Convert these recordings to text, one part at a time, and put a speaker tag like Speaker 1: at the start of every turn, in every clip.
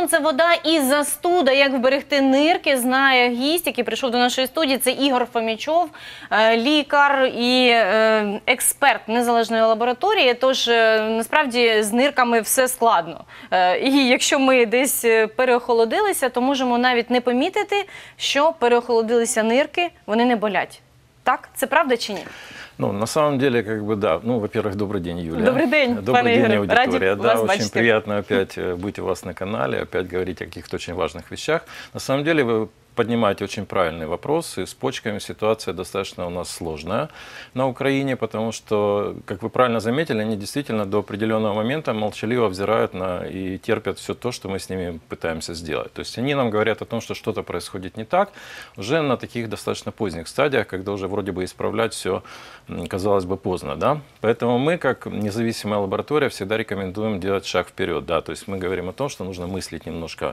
Speaker 1: сонце, вода і застуда. Як вберегти нирки, знає гість, який прийшов до нашої студії. Це Ігор Фомічов, лікар і експерт незалежної лабораторії. Тож, насправді, з нирками все складно. І якщо ми десь переохолодилися, то можемо навіть не помітити, що переохолодилися нирки, вони не болять. Так? Це правда чи ні?
Speaker 2: Ну, на самом деле, как бы, да. Ну, во-первых, добрый день, Юлия.
Speaker 1: Добрый день,
Speaker 2: добрый день,
Speaker 1: Игорь.
Speaker 2: аудитория.
Speaker 1: Ради вас
Speaker 2: очень
Speaker 1: бачити.
Speaker 2: приятно опять быть у вас на канале, опять говорить о каких-то очень важных вещах. На самом деле, вы поднимаете очень правильные вопросы. С почками ситуация достаточно у нас сложная на Украине, потому что, как вы правильно заметили, они действительно до определенного момента молчаливо взирают и терпят все то, что мы с ними пытаемся сделать. То есть они нам говорят о том, что что-то происходит не так, уже на таких достаточно поздних стадиях, когда уже вроде бы исправлять все, казалось бы, поздно. Да? Поэтому мы, как независимая лаборатория, всегда рекомендуем делать шаг вперед. Да? То есть мы говорим о том, что нужно мыслить немножко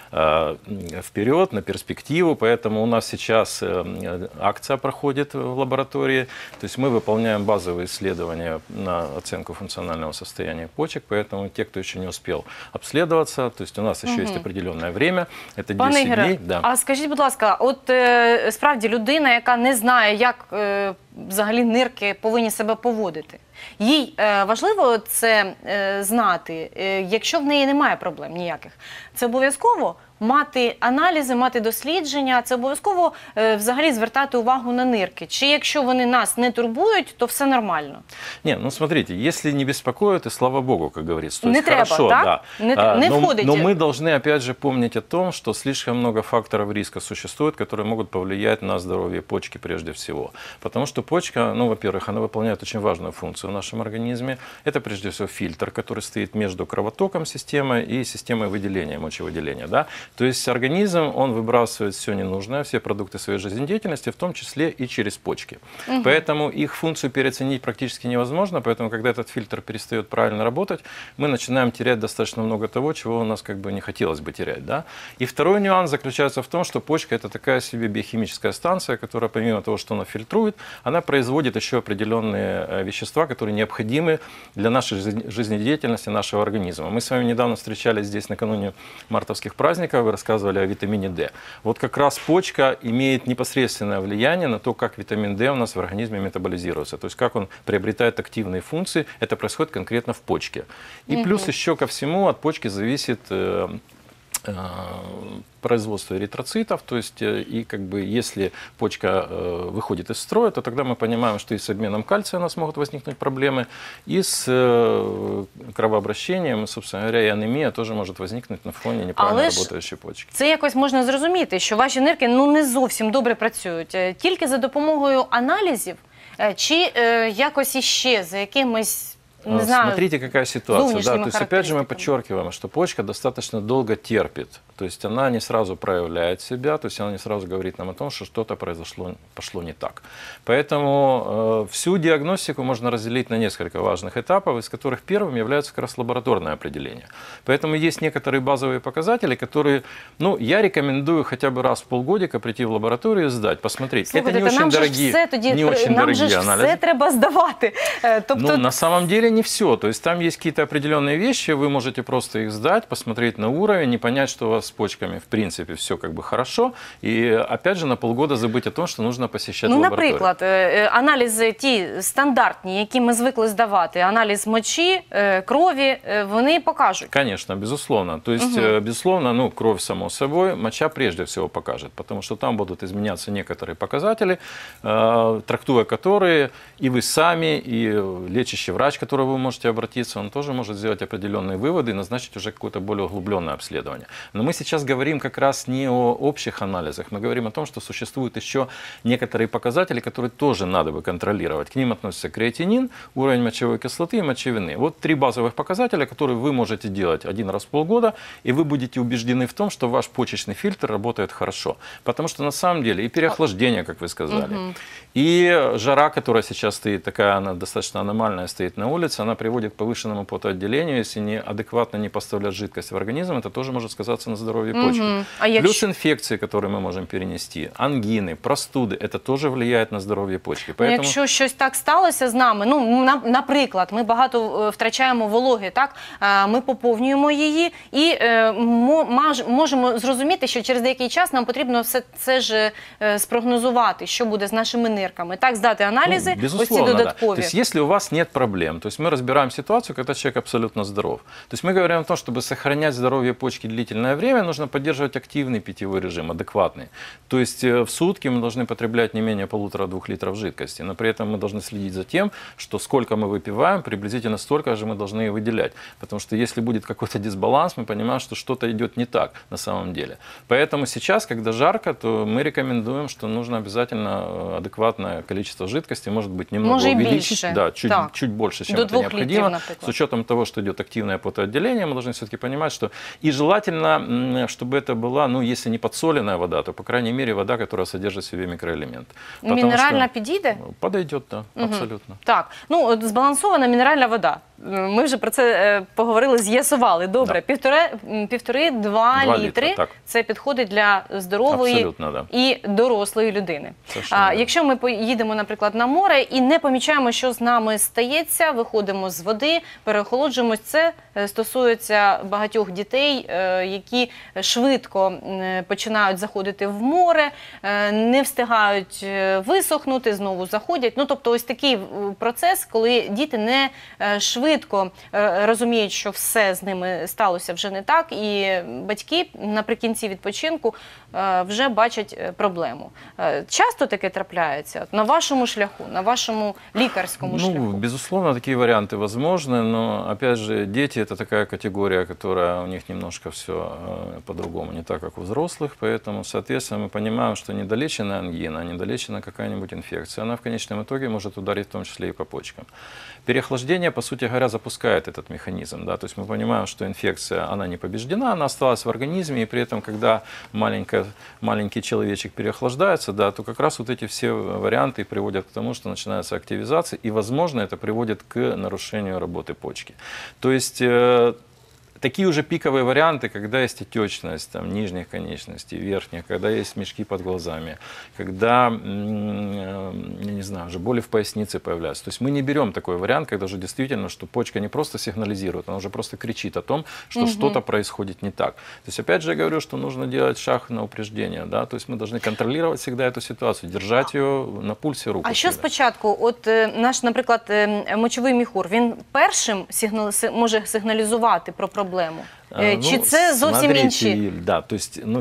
Speaker 2: вперед, на перспективу. Поэтому у нас сейчас акция проходит в лаборатории. То есть мы выполняем базовые исследования на оценку функционального состояния почек. Поэтому те, кто еще не успел обследоваться, то есть у нас еще есть определенное время, это 10 дней. Да.
Speaker 1: А скажіть, будь ласка, от справді людина, яка не знає, як взагалі нирки повинні себе поводити, їй важливо це знати, якщо в неї немає проблем ніяких. Це обов'язково мати аналізи, мати дослідження, це обов'язково взагалі звертати увагу на нирки. Чи якщо вони нас не турбують, то все нормально?
Speaker 2: Не, ну смотрите, если не беспокоит, и слава богу, как говорится. То
Speaker 1: не
Speaker 2: есть
Speaker 1: треба,
Speaker 2: хорошо,
Speaker 1: так?
Speaker 2: Да.
Speaker 1: Не входить.
Speaker 2: Но мы должны опять же помнить о том, что слишком много факторов риска существует, которые могут повлиять на здоровье почки прежде всего. Потому что почка, ну, во-первых, она выполняет очень важную функцию в нашем организме. Это прежде всего фильтр, который стоит между кровотоком системы и системой выделения, мочевыделения. Да? То есть организм, он выбрасывает все ненужное, все продукты своей жизнедеятельности, в том числе и через почки. Поэтому их функцию переоценить практически невозможно, поэтому когда этот фильтр перестает правильно работать, мы начинаем терять достаточно много того, чего у нас как бы не хотелось бы терять. Да? И второй нюанс заключается в том, что почка – это такая себе биохимическая станция, которая помимо того, что она фильтрует, она производит еще определенные вещества, которые необходимы для нашей жизнедеятельности, нашего организма. Мы с вами недавно встречались здесь накануне мартовских праздников, вы рассказывали о витамине D. Вот как раз почка имеет непосредственное влияние на то, как витамин D у нас в организме метаболизируется, то есть как он приобретает активные функции, это происходит конкретно в почке. И плюс еще ко всему от почки зависит производство эритроцитов, то есть и как бы если почка выходит из строя, то тогда мы понимаем, что и с обменом кальция у нас могут возникнуть проблемы, и с кровообращением, собственно говоря, и анемия тоже может возникнуть на фоне неправильно работающей почки.
Speaker 1: Це якось можна зрозуміти, що ваші нирки не зовсім добре працюють. Тільки за допомогою аналізів чи якось іще за якимось, не знаю,
Speaker 2: смотрите, какая ситуация. Да, то есть, опять же, мы
Speaker 1: характеристиками.
Speaker 2: подчеркиваем, что почка достаточно долго терпит. То есть, она не сразу проявляет себя, то есть, она не сразу говорит нам о том, что что-то пошло не так. Поэтому всю диагностику можно разделить на несколько важных этапов, из которых первым является как раз лабораторное определение. Поэтому есть некоторые базовые показатели, которые, ну, я рекомендую хотя бы раз в полгодика прийти в лабораторию и сдать, посмотреть.
Speaker 1: Слухайте,
Speaker 2: это не очень
Speaker 1: дорогие,
Speaker 2: не очень
Speaker 1: нам же
Speaker 2: дорогие анализы.
Speaker 1: все треба здавати.
Speaker 2: Ну, на самом деле не все. То есть там есть какие-то определенные вещи, вы можете просто их сдать, посмотреть на уровень и понять, что у вас с почками в принципе все как бы хорошо. И опять же на полгода забыть о том, что нужно посещать лабораторию.
Speaker 1: Наприклад, аналізи ті стандартні, які ми звикли здавати, аналіз мочі, крові, вони покажуть.
Speaker 2: Конечно, безусловно. То есть, безусловно, ну, кровь само собой, моча прежде всего покажет, потому что там будут изменяться некоторые показатели, трактуя которые и вы сами, и лечащий врач, к которому вы можете обратиться, он тоже может сделать определенные выводы и назначить уже какое-то более углубленное обследование. Но мы сейчас говорим как раз не о общих анализах, мы говорим о том, что существуют еще некоторые показатели, которые тоже надо бы контролировать. К ним относятся креатинин, уровень мочевой кислоты и мочевины. Вот 3 базовых показателя, которые вы можете делать 1 раз в полгода, и вы будете убеждены в том, что ваш почечный фильтр работает хорошо. Потому что на самом деле и переохлаждение, как вы сказали, и жара, которая сейчас стоит, такая она достаточно аномальная, стоит на улице, находится, она приводит к повышенному потоотделению. Если неадекватно не поставлять жидкость в организм, это тоже может сказаться на здоровье почки. Плюс инфекции, которые мы можем перенести, ангины, простуды, это тоже влияет на здоровье почки.
Speaker 1: Поэтому... Якщо щось так сталося з нами, наприклад, ми багато втрачаємо вологи, так? Ми поповнюємо її і можемо зрозуміти, що через деякий час нам потрібно все це ж спрогнозувати, що буде з нашими нирками, так, здати аналізи, ось ці додаткові.
Speaker 2: Да. То есть, если у вас нет проблем, то есть мы разбираем ситуацию, когда человек абсолютно здоров. То есть мы говорим о том, чтобы сохранять здоровье почки длительное время, нужно поддерживать активный питьевой режим, адекватный. То есть в сутки мы должны потреблять не менее 1,5-2 литров жидкости, но при этом мы должны следить за тем, что сколько мы выпиваем, приблизительно столько же мы должны и выделять. Потому что если будет какой-то дисбаланс, мы понимаем, что что-то идет не так на самом деле. Поэтому сейчас, когда жарко, то мы рекомендуем, что нужно обязательно адекватное количество жидкости, может быть, немного увеличить, да, чуть больше, чем это необходимо. С учетом того, что идет активное потоотделение, мы должны все-таки понимать, что и желательно, чтобы это была, ну, если не подсоленная вода, то, по крайней мере, вода, которая содержит в себе микроэлементы.
Speaker 1: Мінеральна підійде?
Speaker 2: Подойдет, да, абсолютно.
Speaker 1: Так, ну, збалансована мінеральна вода. Ми вже про це поговорили, з'ясували. Добре,
Speaker 2: Да.
Speaker 1: 1,5–2 літри – це підходить для здорової і дорослої людини. Якщо ми поїдемо, наприклад, на море і не помічаємо, що з нами стається, виходимо з води, переохолоджуємось, це стосується багатьох дітей, які швидко починають заходити в море, не встигають висохнути, знову заходять. Ну, тобто ось такий процес, коли діти не швидко розуміють, що все з ними сталося вже не так, і батьки наприкінці відпочинку вже бачать проблему. Часто таке трапляється на вашому шляху, на вашому лікарському шляху?
Speaker 2: Ну, безусловно, такие варианты возможны, но, опять же, дети – это такая категория, которая у них немножко все по-другому, не так, как у взрослых, поэтому, соответственно, мы понимаем, что недолеченная ангина, недолеченная какая-нибудь инфекция, она в конечном итоге может ударить в том числе и по почкам. Переохлаждение, по сути говоря, запускает этот механизм, да, то есть мы понимаем, что инфекция, она не побеждена, она осталась в организме, и при этом, когда маленький человечек переохлаждается, да, то как раз вот эти все варианты приводят к тому, что начинается активизация, и, возможно, это приводит к нарушению работы почки. То есть такие уже пиковые варианты, когда есть отечность там, нижних конечностей, верхних, когда есть мешки под глазами, когда, я не знаю, уже боли в пояснице появляются. То есть мы не берем такой вариант, когда уже действительно, что почка не просто сигнализирует, она уже просто кричит о том, что что-то происходит не так. То есть опять же я говорю, что нужно делать шаг на упреждение, да? То есть мы должны контролировать всегда эту ситуацию, держать ее на пульсе руку.
Speaker 1: А що спочатку? От наш, наприклад, мочовий міхур, він першим може сигналізувати про проблему? Чи це зовсім інші?
Speaker 2: Да, то есть, ну,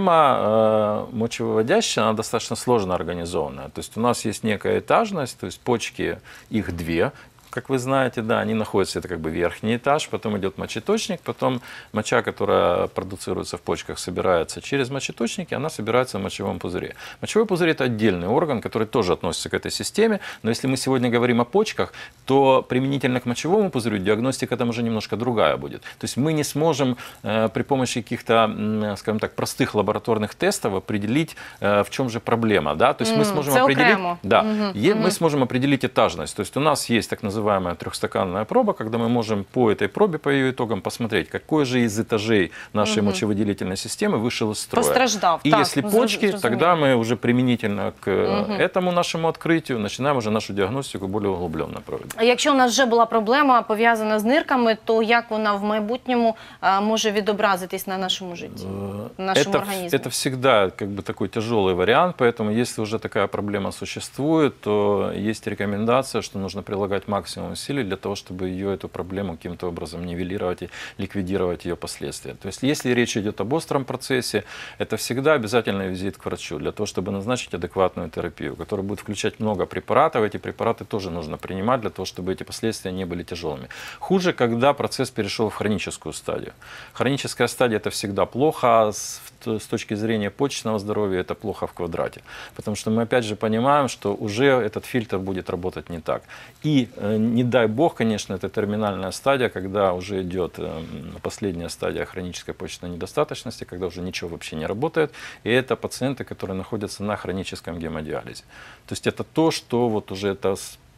Speaker 2: система мочевыводящая, она достаточно сложно организованная. То есть у нас есть некая этажность, то есть почки, их две. Как вы знаете, да, они находятся, это как бы верхний этаж, потом идет мочеточник, потом моча, которая продуцируется в почках, собирается через мочеточник, и она собирается в мочевом пузыре. Мочевой пузырь – это отдельный орган, который тоже относится к этой системе, но если мы сегодня говорим о почках, то применительно к мочевому пузырю диагностика там уже немножко другая будет. То есть мы не сможем при помощи каких-то, скажем так, простых лабораторных тестов определить, в чем же проблема, да, то есть мы сможем определить, да, мы сможем определить этажность, то есть у нас есть так называемая трехстаканная проба, когда мы можем по этой пробе, по ее итогам посмотреть, какой же из этажей нашей мочевыделительной системы вышел из строя.
Speaker 1: Постраждав.
Speaker 2: И если почки, тогда мы уже применительно к этому нашему открытию начинаем уже нашу диагностику более углубленно проводить.
Speaker 1: А якщо у нас вже була проблема пов'язана з нирками, то як вона в майбутньому може відобразитись на нашому житті, на нашому організмі?
Speaker 2: Это всегда как бы такой тяжелый вариант, поэтому если уже такая проблема существует, то есть рекомендация, что нужно прилагать максимум усилий для того, чтобы эту проблему каким-то образом нивелировать и ликвидировать ее последствия. То есть если речь идет об остром процессе, это всегда обязательный визит к врачу для того, чтобы назначить адекватную терапию, которая будет включать много препаратов. Эти препараты тоже нужно принимать для того, чтобы эти последствия не были тяжелыми. Хуже, когда процесс перешел в хроническую стадию. Хроническая стадия – это всегда плохо, с точки зрения почечного здоровья это плохо в квадрате. Потому что мы опять же понимаем, что уже этот фильтр будет работать не так. И не дай бог, конечно, это терминальная стадия, когда уже идет последняя стадия хронической почечной недостаточности, когда уже ничего вообще не работает. И это пациенты, которые находятся на хроническом гемодиализе. То есть это то, что вот уже это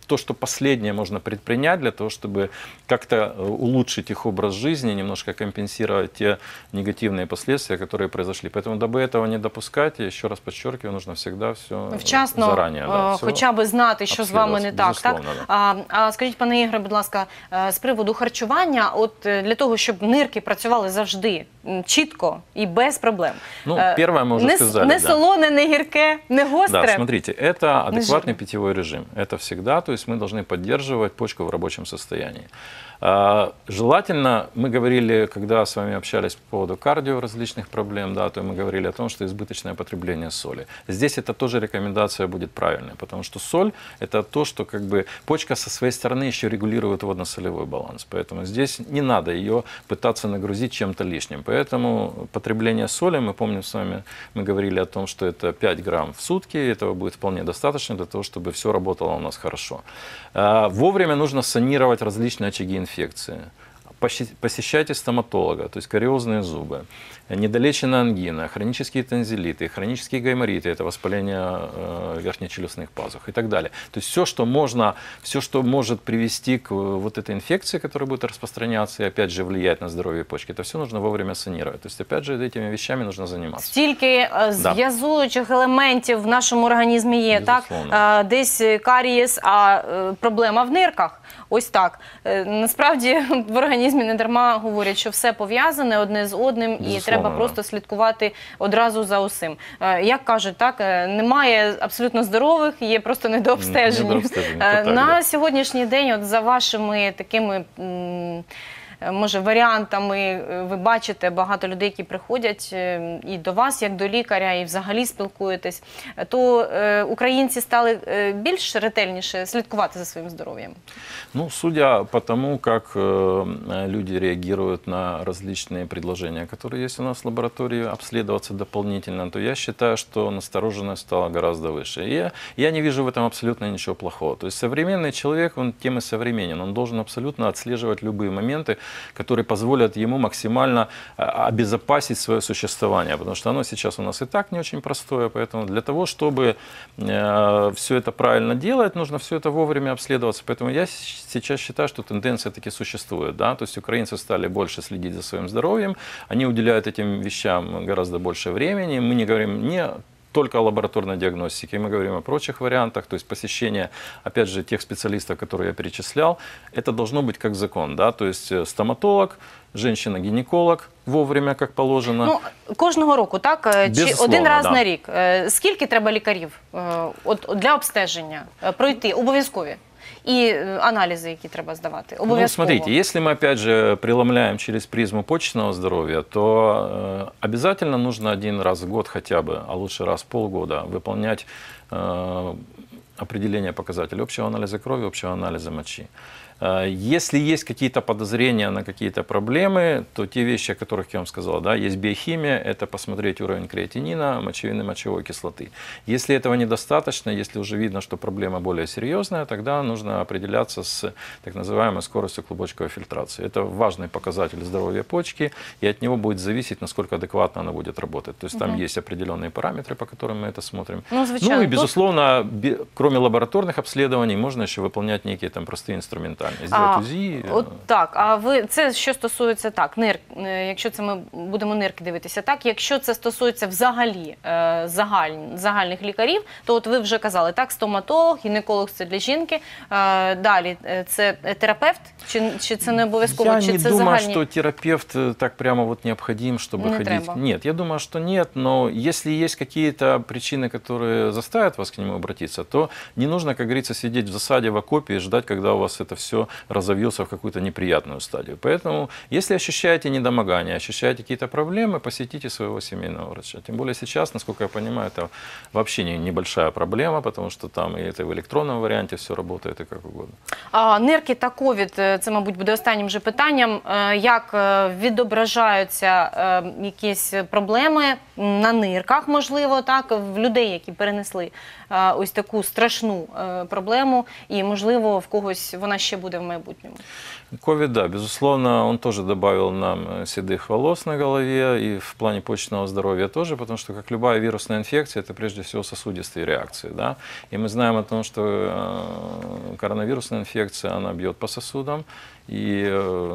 Speaker 2: то, что последнее можно предпринять для того, чтобы как-то улучшить их образ жизни, немножко компенсировать те негативные последствия, которые произошли. Поэтому, дабы этого не допускать, я еще раз подчеркиваю, нужно всегда все
Speaker 1: вчасно,
Speaker 2: заранее. Да,
Speaker 1: хоча б знати, що з вами не так. Так?
Speaker 2: Да.
Speaker 1: А скажіть, пане Ігоре, будь ласка, з приводу харчування, от для того, щоб нирки працювали завжди чітко і без проблем.
Speaker 2: Ну, первое мы уже сказали.
Speaker 1: Не солоне, не гірке, не гостре.
Speaker 2: Да, смотрите, это адекватный питьевой режим. Это всегда, то есть мы должны поддерживать почку в рабочем состоянии. Желательно, мы говорили, когда с вами общались по поводу кардио различных проблем, да, то мы говорили о том, что избыточное потребление соли. Здесь это тоже рекомендация будет правильная, потому что соль – это то, что как бы почка со своей стороны еще регулирует водно-солевой баланс. Поэтому здесь не надо ее пытаться нагрузить чем-то лишним. Поэтому потребление соли, мы помним с вами, мы говорили о том, что это 5 грамм в сутки, этого будет вполне достаточно для того, чтобы все работало у нас хорошо. Вовремя нужно санировать различные очаги инфекции. Посещайте стоматолога, то есть кариозные зубы, недолеченная ангина, хронические танзелиты, хронические гаймориты, это воспаление верхнечелюстных пазух и так далее. То есть все, что можно, все, что может привести к вот этой инфекции, которая будет распространяться и опять же влиять на здоровье почки, это все нужно вовремя санировать. То есть опять же этими вещами нужно заниматься.
Speaker 1: Стільки зв'язуючих елементів в нашому організмі є, так? Десь карієс, а проблема в нирках. Ось так. Насправді в організмі не дарма говорять, що все пов'язане одне з одним і треба просто слідкувати одразу за усім. Як кажуть, так, немає абсолютно здорових, є просто недообстежені. На сьогоднішній день, от за вашими такими може, варіантами, ви бачите багато людей, які приходять і до вас, як до лікаря, і взагалі спілкуєтесь, то українці стали більш ретельніше слідкувати за своїм здоров'ям?
Speaker 2: Ну, судя по тому, как люди реагируют на различные предложения, которые есть у нас в лаборатории, обследоваться дополнительно, то я считаю, что настороженность стала гораздо выше. И я не вижу в этом абсолютно ничего плохого. То есть современный человек, он тем и современен, он должен абсолютно отслеживать любые моменты, которые позволят ему максимально обезопасить свое существование, потому что оно сейчас у нас и так не очень простое, поэтому для того, чтобы все это правильно делать, нужно все это вовремя обследоваться. Поэтому я сейчас считаю, что тенденция таки существует, да, то есть украинцы стали больше следить за своим здоровьем, они уделяют этим вещам гораздо больше времени, мы не говорим не только о лабораторной диагностике, мы говорим о прочих вариантах, то есть посещение, опять же, тех специалистов, которые я перечислял, это должно быть как закон, да, то есть стоматолог, женщина-гінеколог вовремя, як положено.
Speaker 1: Ну, кожного року, так? Чи один раз на рік? Скільки треба лікарів для обстеження пройти? Обов'язкові? И анализы, які треба здавати?
Speaker 2: Ну, смотрите, если мы, опять же, преломляем через призму почечного здоровья, то обязательно нужно один раз в год хотя бы, а лучше раз в полгода, выполнять определение показателей общего анализа крови, общего анализа мочи. Если есть какие-то подозрения на какие-то проблемы, то те вещи, о которых я вам сказал, да, есть биохимия, это посмотреть уровень креатинина, мочевины, мочевой кислоты. Если этого недостаточно, если уже видно, что проблема более серьезная, тогда нужно определяться с так называемой скоростью клубочковой фильтрации. Это важный показатель здоровья почки, и от него будет зависеть, насколько адекватно она будет работать. То есть там есть определенные параметры, по которым мы это смотрим. Ну и, безусловно, кроме лабораторных обследований, можно еще выполнять некие там простые инструментальные. УЗІ.
Speaker 1: От так, а ви, це що стосується так, якщо це ми будемо нирки дивитися, так, якщо це стосується взагалі загальних лікарів, то от ви вже казали, так, стоматолог, гінеколог це для жінки, далі це терапевт, чи це не обов'язково,
Speaker 2: я
Speaker 1: чи
Speaker 2: не
Speaker 1: це
Speaker 2: думаю,
Speaker 1: загальні?
Speaker 2: что терапевт так прямо вот необходим, чтобы
Speaker 1: Не
Speaker 2: ходить.
Speaker 1: треба.
Speaker 2: Нет, я думаю, что нет, но если есть какие-то причины, которые заставят вас к нему обратиться, то не нужно, как говорится, сидеть в засаде в окопе и ждать, когда у вас это все разовьется в какую-то неприятную стадию. Поэтому, если ощущаете недомогание, ощущаете какие-то проблемы, посетите своего семейного врача. Тем более сейчас, насколько я понимаю, это вообще небольшая проблема, потому что там и это в электронном варианте все работает и как угодно.
Speaker 1: Нирки та ковід, це, мабуть, буде останнім же питанням. Як відображаються якісь проблеми на нирках, можливо, так, в людей, які перенесли ось таку страшну проблему, і, можливо, в когось вона ще буде в майбутньому?
Speaker 2: Ковид, да, безусловно, он тоже добавил нам седых волос на голове и в плане почечного здоровья тоже, потому что, как любая вирусная инфекция, это прежде всего сосудистые реакции, да, и мы знаем о том, что коронавирусная инфекция, она бьет по сосудам, и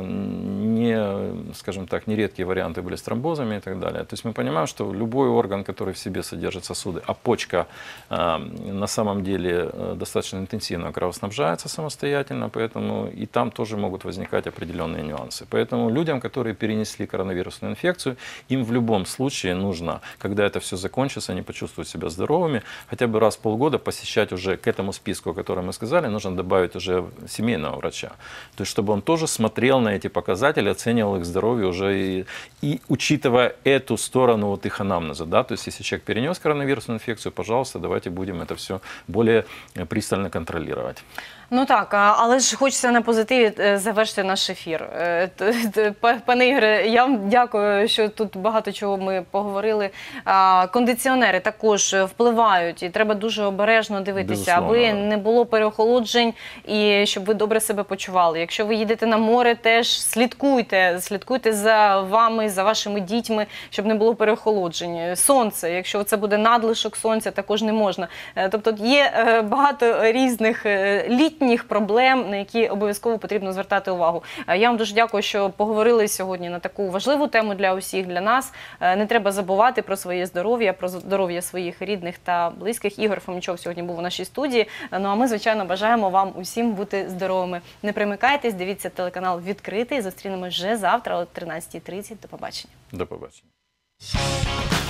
Speaker 2: скажем так, нередкие варианты были с тромбозами и так далее. То есть мы понимаем, что любой орган, который в себе содержит сосуды, а почка на самом деле достаточно интенсивно кровоснабжается самостоятельно, поэтому и там тоже могут возникать определенные нюансы. Поэтому людям, которые перенесли коронавирусную инфекцию, им в любом случае нужно, когда это все закончится, они почувствуют себя здоровыми, хотя бы раз в полгода посещать уже к этому списку, о котором мы сказали, нужно добавить уже семейного врача. То есть, чтобы он тоже смотрел на эти показатели, оценивал их здоровье уже и учитывая эту сторону вот их анамнеза. Да? То есть, если человек перенес коронавирусную инфекцию, пожалуйста, давайте будем это все более пристально контролировать.
Speaker 1: Ну так, але ж хочеться на позитиві завершити наш ефір. Пане Ігоре, я вам дякую, що тут багато чого ми поговорили. Кондиціонери також впливають і треба дуже обережно дивитися, аби не було переохолоджень і щоб ви добре себе почували. Якщо ви їдете на море, теж слідкуйте за вами, за вашими дітьми, щоб не було переохолоджень. Сонце, якщо це буде надлишок сонця, також не можна. Тобто є багато різних літніх проблем, на які обов'язково потрібно звертати увагу. Я вам дуже дякую, що поговорили сьогодні на таку важливу тему для усіх, для нас. Не треба забувати про своє здоров'я, про здоров'я своїх рідних та близьких. Ігор Фомічов сьогодні був у нашій студії. Ну а ми, звичайно, бажаємо вам усім бути здоровими. Не примикайтесь, дивіться телеканал «Відкритий». Зустрінемось вже завтра о 13:30. До побачення.
Speaker 2: До побачення.